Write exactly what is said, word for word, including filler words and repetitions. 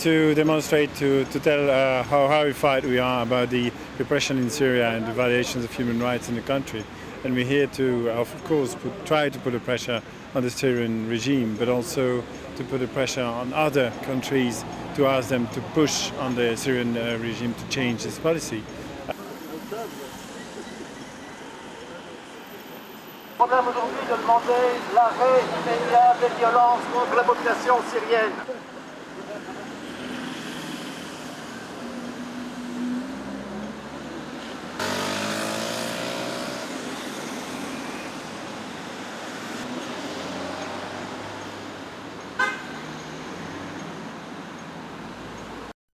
to demonstrate, to, to tell uh, how horrified we are about the repression in Syria and the violations of human rights in the country. And we're here to, of course, put, try to put a pressure on the Syrian regime, but also to put a pressure on other countries to ask them to push on the Syrian uh, regime to change its policy. Le problème aujourd'hui de demander l'arrêt immédiat des violences contre la population syrienne.